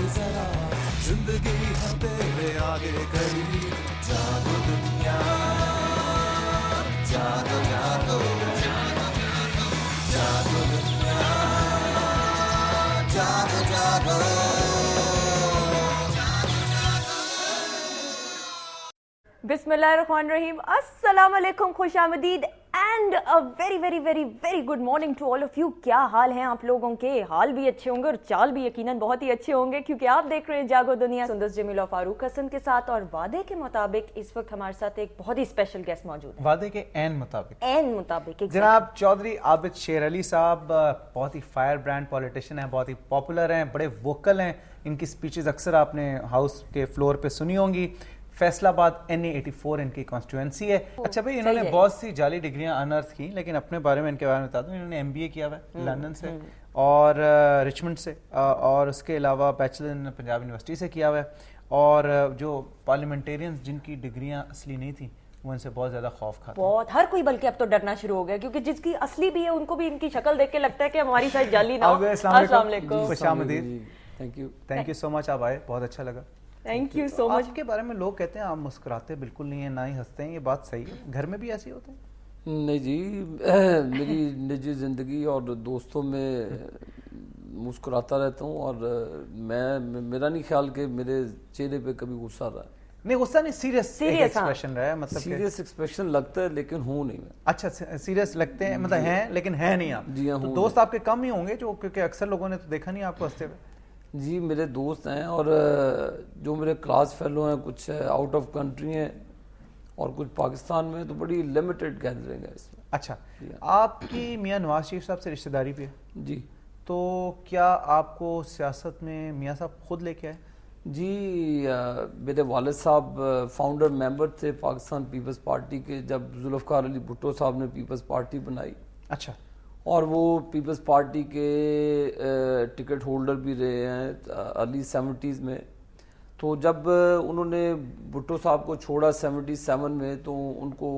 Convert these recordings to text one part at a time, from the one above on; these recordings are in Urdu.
जरा जिंदगी है तेरे आगे खड़ी जागो दुनिया जागो जागो जागो दुनिया जागो जागो बिस्मिल्लाहिर्रहमानिर्रहीम, अस्सलाम वालेकुम, खुशामदीद and a very very very very good morning to all of you. क्या हाल हैं आप लोगों के? हाल भी अच्छे होंगे और चाल भी यकीनन बहुत ही अच्छे होंगे, क्योंकि आप देख रहे हैं जागो दुनिया सुंदर जमील और फारूक हसन के साथ। और वादे के मुताबिक इस वक्त हमारे साथ एक बहुत ही स्पेशल गेस्ट मौजूद है। वादे के एन मुताबिक जनाब चौधरी आबिद शेर अली साहब बहुत ही फायर ब्रांड पॉलिटिशियन हैं, बहुत ही पॉपुलर हैं, बड़े वोकल हैं। इनकी स्पीचेस अक्सर आपने हाउस के फ्लोर पे सुनी होंगी। फैसलाबाद NA84 इनकी कॉन्स्टिट्यूएंसी है। अच्छा भाई, इन्होंने बहुत सी जाली डिग्रियां अनर्थ की, लेकिन अपने बारे में इनके बारे में बता दूं, इन्होंने MBA किया हुआ है लंदन से और रिचमंड से, और उसके अलावा बैचलर इन्होंने पंजाब यूनिवर्सिटी से किया हुआ है। और जो पार्लियामेंटेरियंस जिनकी डिग्रियां असली नहीं थी वो इनसे बहुत ज्यादा खौफ खाते हैं। बहुत, हर कोई बल्कि अब तो डरना शुरू हो गया, क्योंकि जिसकी असली भी है उनको भी इनकी शक्ल देख के लगता है कि हमारी शायद जाली ना हो। अस्सलाम वालेकुम, खुशामदीद, थैंक यू सो मच, आप आए, बहुत अच्छा लगा। Thank you so much. आपके बारे में लोग कहते हैं आप मुस्कुराते बिल्कुल नहीं है, ना ही हंसते हैं, ये बात सही है? घर में भी ऐसे होते हैं? नहीं जी, मेरी निजी ज़िंदगी और दोस्तों में मुस्कुराता रहता हूँ, और मेरा नहीं ख्याल कि मेरे चेहरे पे कभी गुस्सा रहा है। नहीं, गुस्सा नहीं, सीरियस एक्सप्रेशन रहा है, मतलब सीरियस एक्सप्रेशन लगता है, लेकिन हूँ नहीं मैं। अच्छा, सीरियस लगते हैं, मतलब हैं लेकिन है नहीं आप? जी हाँ, तो दोस्त आपके कम ही होंगे जो, क्योंकि अक्सर लोगों ने तो देखा नहीं आपको हंसते हुए। जी, मेरे दोस्त हैं, और जो मेरे क्लास फेलो हैं कुछ आउट ऑफ कंट्री हैं और कुछ पाकिस्तान में, तो बड़ी लिमिटेड गैदरिंग है इसमें। अच्छा, आपकी मियाँ नवाज शरीफ साहब से रिश्तेदारी भी है? जी। तो क्या आपको सियासत में मियाँ साहब खुद लेके आए? जी, मेरे वालिद साहब फाउंडर मेंबर थे पाकिस्तान पीपल्स पार्टी के, जब जुल्फ़िकार अली भुट्टो साहब ने पीपल्स पार्टी बनाई। अच्छा। और वो पीपल्स पार्टी के टिकट होल्डर भी रहे हैं अर्ली 70s में। तो जब उन्होंने भुट्टो साहब को छोड़ा 77 में, तो उनको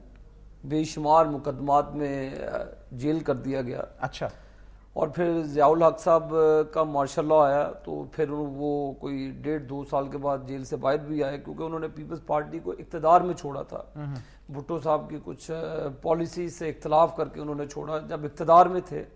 बेशुमार मुकदमात में जेल कर दिया गया। अच्छा। और फिर ज़ियाउल हक साहब का मार्शल लॉ आया, तो फिर वो कोई 1.5-2 साल के बाद जेल से बाहर भी आए, क्योंकि उन्होंने पीपल्स पार्टी को इक़्तिदार में छोड़ा था। भुट्टो साहब की कुछ पॉलिसी से इख्तलाफ करके उन्होंने छोड़ा जब इक़्तिदार में थे।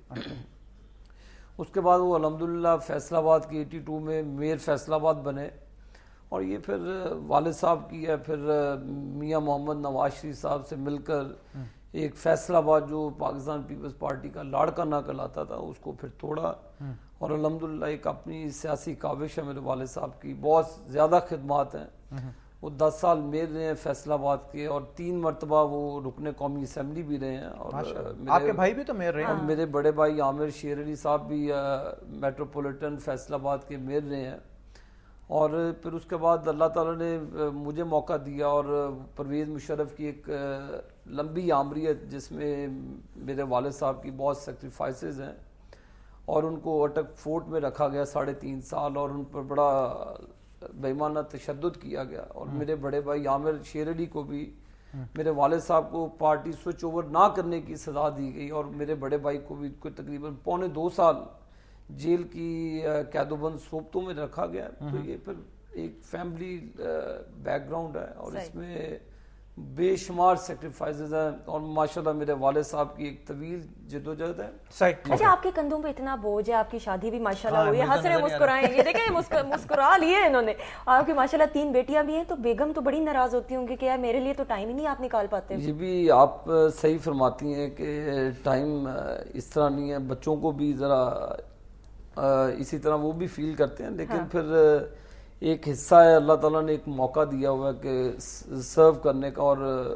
उसके बाद वो अल्हम्दुलिल्लाह फैसलाबाद की 82 में मेयर फैसलाबाद बने, और ये फिर वालिद साहब की है, फिर मियाँ मोहम्मद नवाज शरीफ साहब से मिलकर एक फैसलाबाद जो पाकिस्तान पीपल्स पार्टी का लाड़का ना कहलाता था, उसको फिर तोड़ा। और अल्हम्दुलिल्लाह एक अपनी सियासी काविश है मेरे वालिद साहब की, बहुत ज़्यादा खिदमात हैं। वो 10 साल मेयर रहे हैं फैसलाबाद के, और 3 मरतबा वो रुकने कौमी असम्बली भी रहे हैं। और आपके भाई भी तो मेयर रहे हैं? मेरे बड़े भाई आमिर शेर अली साहब भी मेट्रोपॉलिटन फैसलाबाद के मेयर रहे हैं। और फिर उसके बाद अल्लाह ताला ने मुझे मौका दिया, और परवेज़ मुशर्रफ की एक लंबी आमरीत जिसमें मेरे वालिद साहब की बहुत सेक्रीफाइसेस हैं, और उनको अटक फोर्ट में रखा गया 3.5 साल, और उन पर बड़ा बेईमाना तशद्दुद किया गया। और मेरे बड़े भाई आमिर शेर अली को भी मेरे वालिद साहब को पार्टी स्विच ओवर ना करने की सज़ा दी गई, और मेरे बड़े भाई को भी कोई तकरीबन 2.25 साल जेल की कैदोबंद सोबतों में रखा गया। तो ये फिर एक फैमिली बैकग्राउंड है, और इसमें बेशुमार सेक्रीफाइसेस हैं, और माशाल्लाह मेरे वालिद साहब की एक तवील जद्दोजहद है। सही। अच्छा, आपके कंधों पे इतना बोझ है, आपकी शादी भी माशाल्लाह हुई है, हंस रहे मुस्कुराए, ये देखें मुस्कुरा लिए इन्होंने। आपकी माशाल्लाह 3 बेटियां भी हैं, तो बेगम तो बड़ी नाराज होती होंगी कि यार मेरे लिए तो टाइम ही नहीं आप निकाल पाते। ये भी आप सही फरमाती हैं कि टाइम इस तरह नहीं है, बच्चों को भी ज़रा इसी तरह वो भी फील करते हैं, लेकिन फिर एक हिस्सा है, अल्लाह ताला ने एक मौका दिया हुआ है कि सर्व करने का।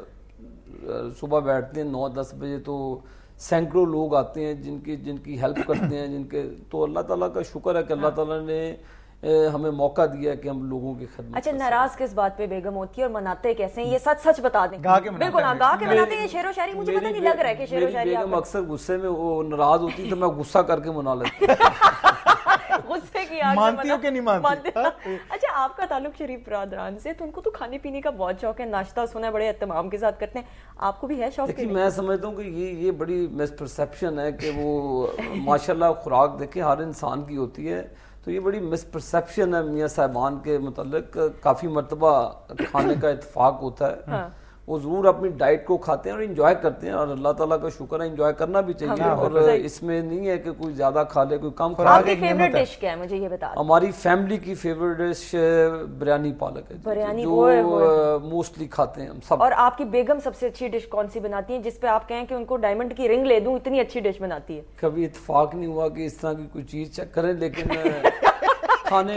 और सुबह बैठते हैं 9-10 बजे, तो सैकड़ों लोग आते हैं जिनकी हेल्प करते हैं, जिनके, तो अल्लाह ताला का शुक्र है कि अल्लाह ताला ने हमें मौका दिया कि हम लोगों की खिदमत। अच्छा, नाराज किस बात पे बेगम होती है और मनाते कैसे हैं, ये सच बता दें। बिल्कुल गा के मनाते हैं, शेरो शायरी, मुझे पता नहीं लग रहा है कि शेरो शायरी। बेगम अक्सर गुस्से में वो नाराज होती, तो मैं गुस्सा करके मना लेती गुस्से की आग मानती हो कि नहीं मानती? अच्छा, आपका ताल्लुक शरीफ बरादरान से, तो उनको तो खाने पीने का बहुत शौक है, नाश्ता सुना बड़े एहतमाम के साथ करते हैं, आपको भी है शौक? देखिए, मैं समझता हूँ कि ये बड़ी मिसपरसेप्शन है कि वो माशाल्लाह खुराक देखिए हर इंसान की होती है, تو یہ بڑی مس پرسیپشن ہے میاں صاحبان کے متعلق. کافی مرتبہ کھانے کا اتفاق ہوتا ہے, وہ ضرور اپنی ڈائٹ کو کھاتے ہیں اور انجوائے کرتے ہیں, اور اللہ تعالیٰ کا شکر ہے انجوائے کرنا بھی چاہیے, اور اس میں نہیں ہے کہ کوئی زیادہ کھا لے کوئی کم کھا لے. آپ کی فیوریٹ ڈش کیا ہے مجھے یہ بتا. ہماری فیملی کی فیوریٹ ڈش بریانی پالک ہے, جو موسٹلی کھاتے ہیں ہم سب. اور آپ کی بیگم سب سے اچھی ڈش کون سی بناتی ہے جس پہ آپ کہیں کہ ان کو ڈائمنڈ کی رنگ لے دوں, اتنی اچھی ڈش بناتی ہے؟ کبھی اتفاق نہیں ہوا کہ اس طرح کی کوئی چیز چیک کریں, لیکن کھانے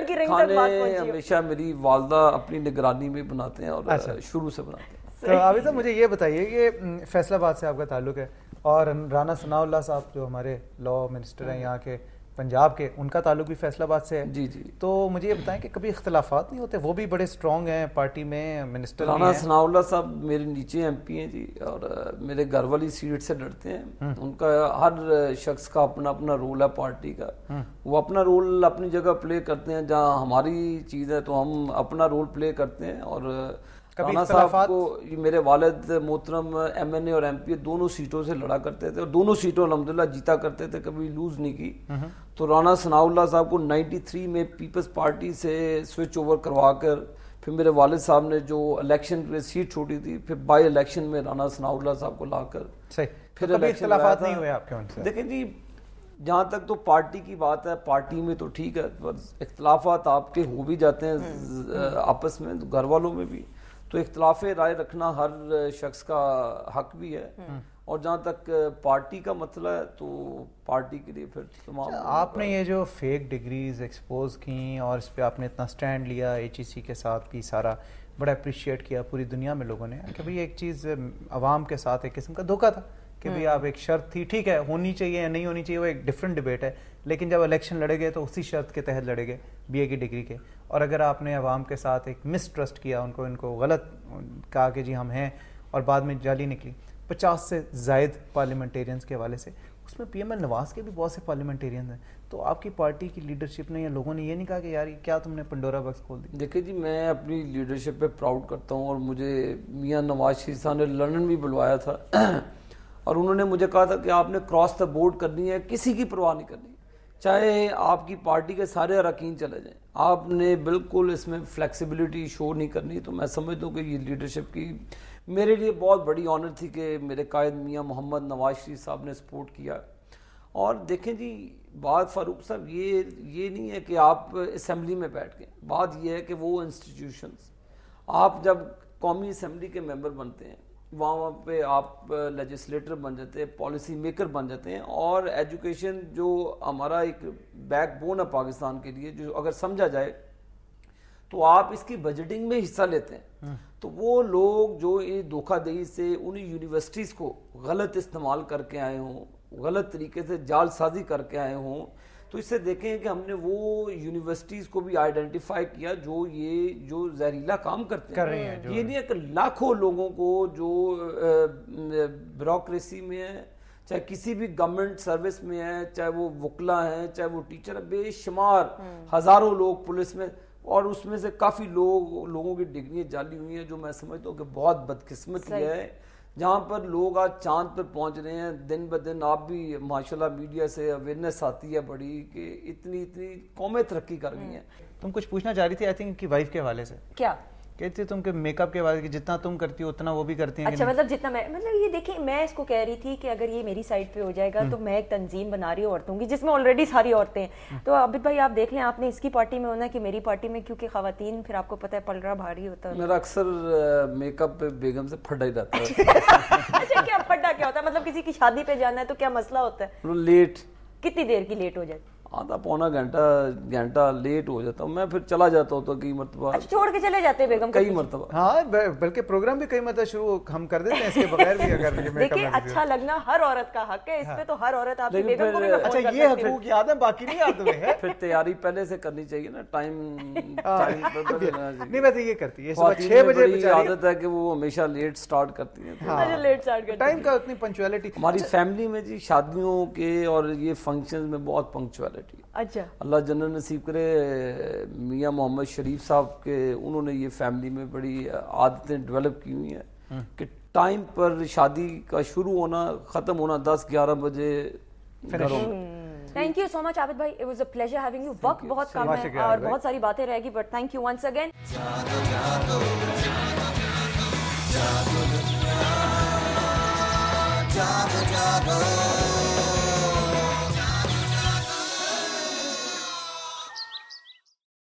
ہمیشہ میری والدہ اپنی نگرانی میں بناتے ہیں اور شروع سے بناتے ہیں. تو عابد صاحب مجھے یہ بتائیے کہ فیصل آباد سے آپ کا تعلق ہے, اور رانا ثناء اللہ صاحب جو ہمارے لا منسٹر ہیں یہاں کے پنجاب کے, ان کا تعلق بھی فیصل آباد سے ہے. جی جی. تو مجھے یہ بتائیں کہ کبھی اختلافات نہیں ہوتے؟ وہ بھی بڑے اسٹرانگ ہیں پارٹی میں, منسٹر رانا ثناء اللہ صاحب میرے نیچے ایم پی ہیں جی, اور میرے گھر والی سیٹ سے لڑتے ہیں. ان کا ہر شخص کا اپنا اپنا رول ہے پارٹی کا, وہ اپنا رول اپنی جگہ پلے کرتے ہیں. جہاں ہماری چیز ہے تو ہم اپنا رول پلے کرتے ہیں. اور رانا صاحب کو میرے والد محترم ایم این اے اور ایم پی دونوں سیٹوں سے لڑا کرتے تھے, اور دونوں سیٹوں الحمدللہ جیتا کرتے تھے, کبھی لوز نہیں کی. تو رانا ثناء اللہ صاحب کو 93 میں پیپلز پارٹی سے سوئچ اوور کروا کر پھر میرے والد صاحب نے جو الیکشن پہ سیٹ چھوڑی تھی, پھر بائی الیکشن میں رانا ثناء اللہ صاحب کو لا کر پھر کبھی اختلافات نہیں ہوئے آپ کے ان سے؟ دیکھیں جی, جہاں تک تو پارٹی کی بات ہے, پارٹی میں تو ٹھیک ہے, اختلافات آپ کے ہو بھی جاتے ہیں آپس میں, گھر والوں میں بھی. تو اختلاف رائے رکھنا ہر شخص کا حق بھی ہے, اور جہاں تک پارٹی کا مسئلہ ہے تو پارٹی کے لیے پھر تمام. آپ نے یہ جو فیک ڈگریز ایکسپوز کی اور اس پہ آپ نے اتنا سٹینڈ لیا ایچ ای سی کے ساتھ بھی, سارا بڑا اپریشیٹ کیا پوری دنیا میں لوگوں نے, کہ بھئی ایک چیز عوام کے ساتھ ایک قسم کا دھوکہ تھا کہ بھئی آپ ایک شرط تھی, ٹھیک ہے ہونی چاہیے یا نہیں ہونی چاہیے وہ ایک ڈفرینٹ ڈبیٹ ہے, لیکن جب الیکشن لڑے گئے تو اسی شرط کے تحت لڑے گئے بی اے کی ڈگری کے. اور اگر آپ نے عوام کے ساتھ ایک مس ٹرسٹ کیا, ان کو غلط کہا کہ جی ہم ہیں, اور بعد میں جعلی نکلی 50 سے زائد پارلیمنٹیرینز کے حوالے سے, اس میں پی ایم ایل نواز کے بھی بہت سے پارلیمنٹیرینز ہیں. تو آپ کی پارٹی کی لیڈرشپ نے یا لوگوں نے یہ نہیں کہا کہ یار کیا تم نے پنڈورا باکس کھول دی؟ دیکھیں جی, میں اپنی لیڈرشپ پہ پراؤڈ کرتا ہوں, اور مجھے میاں نواز شریف صاحب نے لندن بھی بلوایا تھا, اور انہوں نے مجھے کہا تھا کہ آپ نے کراس دا بورڈ کرنی ہے, کسی کی پرواہ نہیں کرنی, چاہے آپ کی پارٹی کے سارے اراکین چلے جائیں, آپ نے بالکل اس میں فلیکسیبلٹی شو نہیں کرنی. تو میں سمجھتا ہوں کہ یہ لیڈرشپ کی میرے لیے بہت بڑی آنر تھی کہ میرے قائد میاں محمد نواز شریف صاحب نے سپورٹ کیا. اور دیکھیں جی بات فاروق صاحب یہ نہیں ہے کہ آپ اسمبلی میں بیٹھ گئے, بات یہ ہے کہ وہ انسٹیٹیوشنز, آپ جب قومی اسمبلی کے ممبر بنتے ہیں وہاں پہ آپ لیجسلیٹر بن جاتے ہیں, پالیسی میکر بن جاتے ہیں, اور ایجوکیشن جو ہمارا ایک بیک بون ہے پاکستان کے لیے, جو اگر سمجھا جائے تو آپ اس کی بجٹنگ میں حصہ لیتے ہیں. تو وہ لوگ جو دھوکہ دہی سے انہیں یونیورسٹیز کو غلط استعمال کر کے آئے ہوں, غلط طریقے سے جال سازی کر کے آئے ہوں, تو اس سے دیکھیں کہ ہم نے وہ یونیورسٹیز کو بھی آئیڈینٹیفائی کیا جو زہریلا کام کرتے ہیں. یہ نہیں ہے کہ لاکھوں لوگوں کو جو بیوروکریسی میں ہے, چاہے کسی بھی گورنمنٹ سروس میں ہے, چاہے وہ وکلا ہیں, چاہے وہ ٹیچر ہیں, بے شمار ہزاروں لوگ پولیس میں, اور اس میں سے کافی لوگوں کی ڈگریاں جعلی ہوئی ہیں, جو میں سمجھتا ہوں کہ بہت بدقسمتی ہے. جہاں پر لوگ آج چاند پر پہنچ رہے ہیں, دن بدن آپ بھی ماشاءاللہ میڈیا سے اویئرنیس آتی ہے بڑی, کہ اتنی قومیں ترقی کر گئی ہیں. تم کچھ پوچھنا چاہ رہی تھی آئی تھنک کی وائف کے حوالے سے, کیا کہتی تم کہ میک اپ کے حوالے سے جتنا تم کرتی ہو اتنا وہ بھی کرتی ہیں؟ اچھا, مطلب جتنا میں, مطلب یہ دیکھیں میں اس کو کہہ رہی تھی کہ اگر یہ میری سائڈ پہ ہو جائے گا تو میں ایک تنظیم بنا رہی ہوں عورتوں کی, جس میں آلریڈی ساری عورتیں ہیں. تو عابد بھائی آپ دیکھ لیں, آپ نے اس کی پارٹی میں ہونا کہ میری پارٹی میں, کیونکہ خواتین پھر آپ کو پتہ ہے پلڑا بھاری ہوتا ہے. میرا اکثر میک اپ پہ بیگم سے پھٹا ہی رہتا ہے. اچھا, کیا پھٹا کیا ہوتا ہے؟ مطلب کسی کی شادی پہ جانا ہے تو کیا مسئلہ ہوتا ہے؟ لیٹ. کتنی دیر کی لیٹ ہو جاتی؟ آدھا پونا گھنٹہ لیٹ ہو جاتا ہوں میں, پھر چلا جاتا ہوں تو کئی مرتبہ. اچھا, چھوڑ کے چلے جاتے بیگم کو؟ کئی مرتبہ. ہاں, بلکہ پروگرام بھی کئی مرتبہ شروع ہم کر دیتے ہیں اس کے بغیر بھی. اگر دیکھیں اچھا لگنا ہر عورت کا حق ہے, اس پہ تو ہر عورت آپ کی بیگم کو بھی. اچھا, یہ حقوق یاد ہے, باقی نہیں یاد ہوئے ہیں. پھر تیاری پہلے سے کرنی چاہیے نا, ٹائم نہیں. ویسے یہ کرتی ہے صبح 6 بجے, عادت ہے کہ وہ ہمیشہ لیٹ سٹارٹ کرتی ہیں, لیٹ سٹارٹ کرتی ٹائم کا اتنی پنکچویلٹی. ہماری فیملی میں جی شادیوں کے اور یہ فنکشنز میں بہت پنکچویلٹی. اچھا, اللہ جنت نصیب کرے میاں محمد شریف صاحب کے, انہوں نے یہ فیملی میں بڑی عادتیں ڈیولپ کی ہوئی ہیں کہ ٹائم پر شادی کا شروع ہونا, ختم ہونا 10-11 بجے گھروں میں. Thank you so much Abid भाई, it was a pleasure having you. वक्त बहुत कम है शुक्रिया, और आबिद भाई. बहुत सारी बातें रहेगी, but thank you once again. जागो